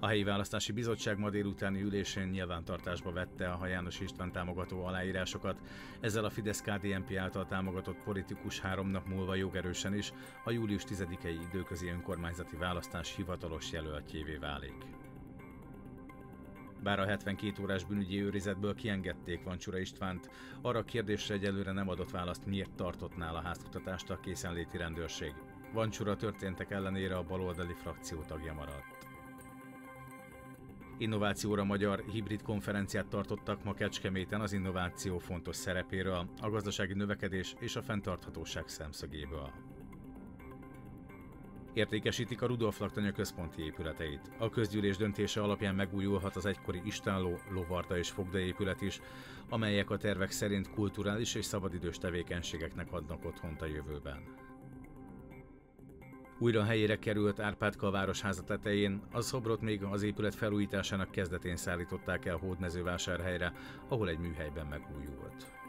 helyi választási bizottság ma délutáni ülésén nyilvántartásba vette a János István támogató aláírásokat, ezzel a Fidesz-KDNP által támogatott politikus 3 nap múlva jogerősen is a július 10-i időközi önkormányzati választás hivatalos jelöltjévé válik. Bár a 72 órás bűnügyi őrizetből kiengedték Vancsura Istvánt, arra a kérdésre egyelőre nem adott választ, miért tartott nála házkutatást a készenléti rendőrség. Vancsura történtek ellenére a baloldali frakció tagja maradt. Innovációra magyar hibrid konferenciát tartottak ma Kecskeméten az innováció fontos szerepéről, a gazdasági növekedés és a fenntarthatóság szemszögéből. Értékesítik a Rudolf Laktanya központi épületeit. A közgyűlés döntése alapján megújulhat az egykori istálló, lovarda és fogdaépület is, amelyek a tervek szerint kulturális és szabadidős tevékenységeknek adnak otthont a jövőben. Újra helyére került Árpád-Kall városháza tetején, a szobrot még az épület felújításának kezdetén szállították el Hódmezővásárhelyre, ahol egy műhelyben megújult.